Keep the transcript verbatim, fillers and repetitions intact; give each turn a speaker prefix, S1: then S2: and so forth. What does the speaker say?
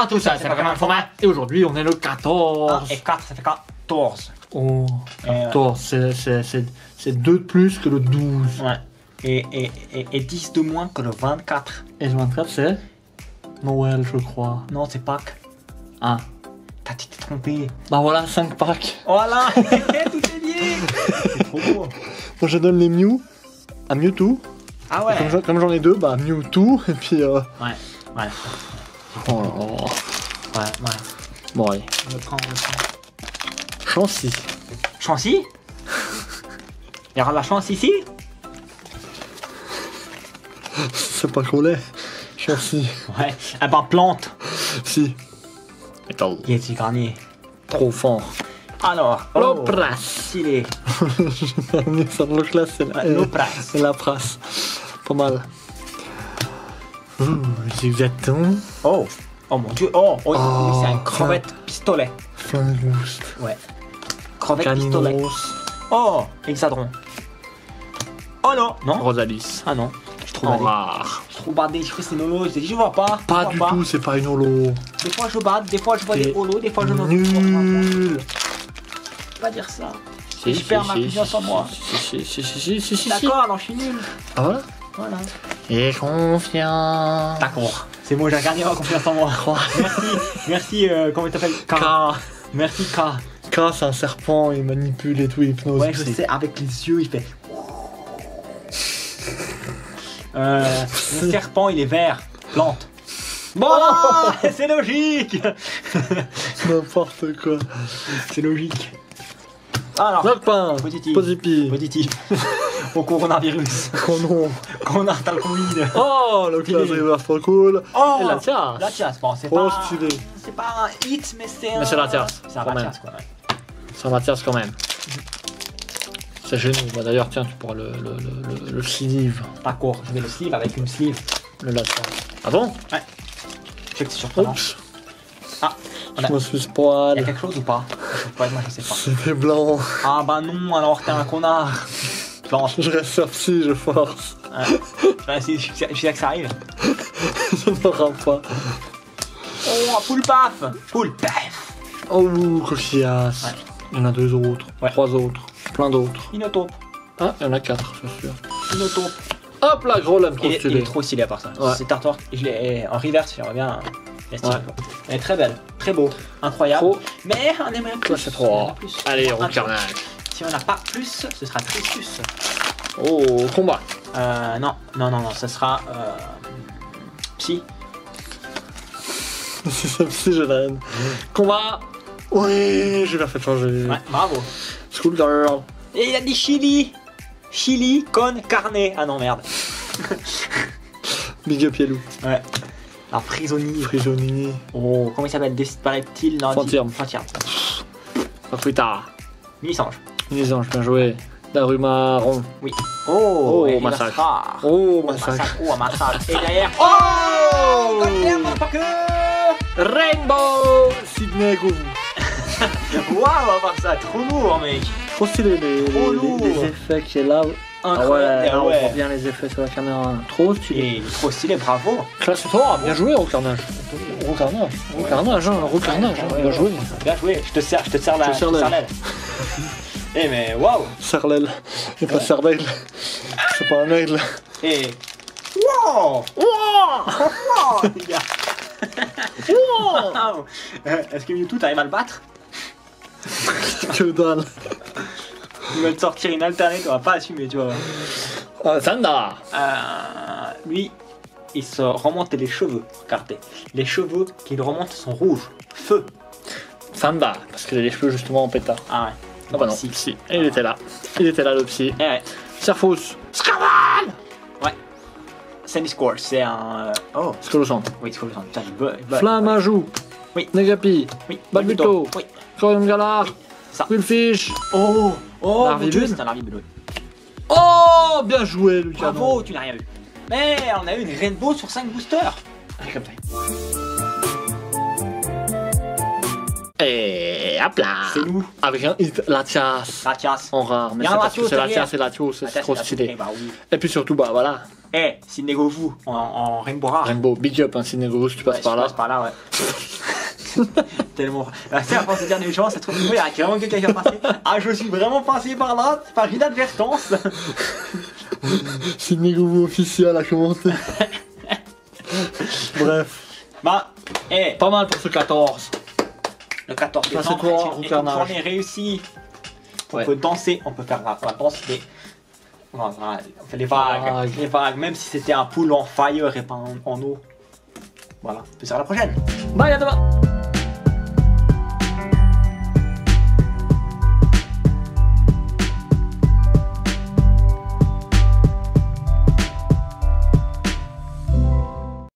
S1: tout ça, c'est vraiment un format. Et aujourd'hui, on est le quatorze.
S2: un et quatre, ça fait quatorze.
S1: Oh, quatorze, c'est- c'est- c'est c'est deux de plus que le douze.
S2: Ouais. Et, et, et, et dix de moins que le vingt-quatre.
S1: Et le vingt-quatre, c'est Noël, je crois.
S2: Non, c'est Pâques.
S1: Ah.
S2: T'as tu t'es trompé.
S1: Bah voilà, cinq packs.
S2: Voilà. Tout est lié. C'est trop beau.
S1: Moi, je donne les Mew à Mewtwo.
S2: Ah ouais.
S1: Et Comme j'en- comme j'en ai deux, bah Mewtwo. Et puis. Euh...
S2: Ouais. Ouais.
S1: Oh là là.
S2: Ouais. Ouais.
S1: Bon, allez.
S2: On le prend, on le prend.
S1: Chancy.
S2: Chancy. Il y aura de la chance ici.
S1: C'est pas qu'on l'est. Chancy.
S2: Ouais. Eh ben, plante.
S1: Si. Attends.
S2: Qui est-il gagné?
S1: Trop fort.
S2: Alors.
S1: Lopras.
S2: Stylé.
S1: Dernier sur le classe, c'est la,
S2: Ouais, Lopras.
S1: c'est la prasse. Pas mal. Ouh, exactement.
S2: Oh. Oh mon dieu. Oh. Oh,
S1: Oh,
S2: c'est un crevette pistolet.
S1: Flingue boost.
S2: Ouais. Crevette pistolet.
S1: Caninos.
S2: Oh. Hexadron. Oh non. Non.
S1: Rosalis.
S2: Ah non. Je suis trop
S1: En
S2: badé.
S1: rare.
S2: Je suis trop badé. Je fais c'est Nolo. Je dis je vois pas.
S1: Pas
S2: je
S1: du
S2: vois
S1: tout, c'est pas une holo.
S2: Des fois je bade. Des fois je vois
S1: T'es
S2: des holos. Des fois je ne
S1: Nul.
S2: peux pas dire ça.
S1: Si,
S2: Je perds ma confiance en moi.
S1: Si, si, si, si, si, si, si.
S2: D'accord. Alors je suis nul.
S1: Ah voilà.
S2: Voilà.
S1: Et confiant.
S2: D'accord. C'est bon. J'ai gagné ma confiance en moi. Merci. Merci. Euh, comment il t'appelle? K.
S1: K.
S2: Merci K.
S1: K, c'est un serpent, il manipule et tout, il hypnose.
S2: Ouais, je sais, avec les yeux, il fait. Euh, le serpent, il est vert. Plante. Bon, c'est logique.
S1: N'importe quoi.
S2: C'est logique. Alors,
S1: Lockpain.
S2: positif.
S1: Positif.
S2: Positif. Au coronavirus.
S1: Oh non.
S2: Qu'on a le Covid.
S1: Oh, le classe river, trop cool.
S2: Oh,
S1: Et la tiasse.
S2: La tiasse, bon, c'est
S1: Trop
S2: pas.
S1: stylé.
S2: C'est pas un hit, mais c'est un.
S1: Mais c'est la tiasse,
S2: C'est un
S1: quand même.
S2: tiasse, quoi. Ouais.
S1: Ça m'attire quand même. C'est génial. Bah, d'ailleurs, tiens, tu pourras le, le, le, le, le sleeve.
S2: D'accord, je vais le sleeve avec une sleeve.
S1: Le latin. Ah bon?
S2: Ouais. Je sais que c'est surprenant.
S1: Oups.
S2: Ah, on a-
S1: Je me suis
S2: Il y a
S1: spoil.
S2: quelque chose ou pas? Ouais, moi je sais pas.
S1: C'était blanc.
S2: Ah bah non, alors t'es un connard. Plante.
S1: Je reste sur psy, je force.
S2: Ouais. Ouais, si, je je sais que ça arrive.
S1: Je n'aurai pas.
S2: Oh, un poule paf. Poule paf.
S1: Oh, coquillasse.
S2: Ouais.
S1: Il y en a deux autres.
S2: Ouais.
S1: Trois autres. Plein d'autres.
S2: Inotope.
S1: Ah, il y en a quatre, c'est sûr.
S2: Inotope.
S1: Hop là, gros lame, trop
S2: Il, est- il
S1: stylé.
S2: est trop stylé à part ça.
S1: Ouais.
S2: Cet artwork, je l'ai en reverse, j'aimerais bien. La style,
S1: Ouais.
S2: quoi. Elle est très belle, très beau, incroyable.
S1: Trop.
S2: Mais on aimerait plus.
S1: Ça, c'est trop.
S2: On aimerait plus.
S1: Allez,
S2: Un
S1: on carnage.
S2: Si on n'a pas plus, ce sera tristus.
S1: Oh, combat.
S2: Euh, non, non, non, non, ce sera. Euh, psy.
S1: C'est ça, psy, je la haine. Combat. Oui, je vais la faire changer.
S2: Ouais, bravo.
S1: Schoolgirl.
S2: Et il a dit chili. Chili con carne. Ah non, merde.
S1: Big up Yellow.
S2: Ouais. Un prisonnier.
S1: Prisonnier.
S2: Oh, comment il s'appelle? Disparaît-il? Non,
S1: Frontier.
S2: dis- Frontier.
S1: Afrita.
S2: Mini-sange.
S1: Lisange, bien joué. Darumaron.
S2: Oui. Oh,
S1: Oh,
S2: et
S1: massacre.
S2: Rivastra.
S1: Oh,
S2: Oh,
S1: massacre.
S2: massacre. Oh, un massacre. Et derrière. Oh, goddamn, motherfucker.
S1: Rainbow Sydney Govou.
S2: Waouh, à part ça, trop lourd, mec.
S1: Trop stylé les, les,
S2: Trop
S1: les-
S2: lourd.
S1: les effets qu'il y a là. Ah ouais,
S2: Incroyable.
S1: là, on
S2: ouais.
S1: voit bien les effets sur la caméra. Trop stylé.
S2: Et trop stylé, bravo.
S1: Classe toi, bien joué au carnage. Au carnage. Au carnage, hein, au carnage. hein, Bien joué.
S2: Bien joué. Je te sers, je te sers la.
S1: Je te sers l'aile.
S2: l'aile. Eh, mais waouh.
S1: Serre-l'aile. Et pas serre-l'aile. C'est pas un aigle.
S2: Et. Wow. Wow. Les gars. Wow. Euh, Est-ce que Mewtwo t'arrives à le battre?
S1: Que dalle.
S2: Il va te sortir une alternate, on va pas assumer, tu vois.
S1: Ah, Zanda.
S2: Euh, lui, il se remonte les cheveux. Regardez. Les cheveux qu'il remonte sont rouges. Feu.
S1: Sanda. Parce qu'il a les cheveux justement en pétard.
S2: Ah ouais.
S1: Ah bah non,
S2: Si.
S1: psy. Et il était là. Il était là le psy.
S2: Eh ouais.
S1: Serfous.
S2: Scarval. Ouais. Semi-score, c'est un. euh, Oh.
S1: Scolosant.
S2: Oui, c'est putain, il be- il be-
S1: Flammajou.
S2: Oui.
S1: Negapi.
S2: Oui.
S1: Balbuto.
S2: Oui.
S1: Corium Galar.
S2: Ça.
S1: Willfish.
S2: Oh. Oh.
S1: Larvibule.
S2: mon Dieu, c'est un larvibule.
S1: Oh, bien joué, Lucas.
S2: Bravo, tu n'as rien vu. Mais on a eu une Rainbow sur cinq boosters. Rien comme ça.
S1: Et hop là.
S2: C'est nous.
S1: Avec un hit, Latias.
S2: Latias.
S1: En rare. Mais
S2: Il y a
S1: c'est
S2: un
S1: parce que
S2: Latios
S1: c'est
S2: derrière.
S1: Latias et Latios, c'est
S2: Latias,
S1: trop
S2: c'est
S1: stylé.
S2: Eh bah oui.
S1: Et puis surtout, bah voilà.
S2: Eh, Sidnego vous en, en Rainbow Rare.
S1: Rainbow, big up, hein, Sidnego, si tu passes
S2: Ouais,
S1: par
S2: je
S1: là.
S2: passe par là, ouais. Tellement. Là, c'est à force de dire des gens, ça se trouve, il y a vraiment quelqu'un qui a passé. Ah, je suis vraiment passé par là, par inadvertance.
S1: Sidnego officiel à commenter. Bref.
S2: Bah, eh,
S1: Pas mal pour ce quatorze.
S2: le quatorze
S1: Ça, c'est
S2: décembre,
S1: toi,
S2: et
S1: au
S2: comme
S1: carnage.
S2: on est réussi. On
S1: Ouais.
S2: peut danser, on peut faire la, la danse des. Voilà, on fait les vagues,
S1: Vagues.
S2: les vagues, même si c'était un pool en fire et pas en, en eau. Voilà, on peut se dire à la prochaine.
S1: Bye, à demain.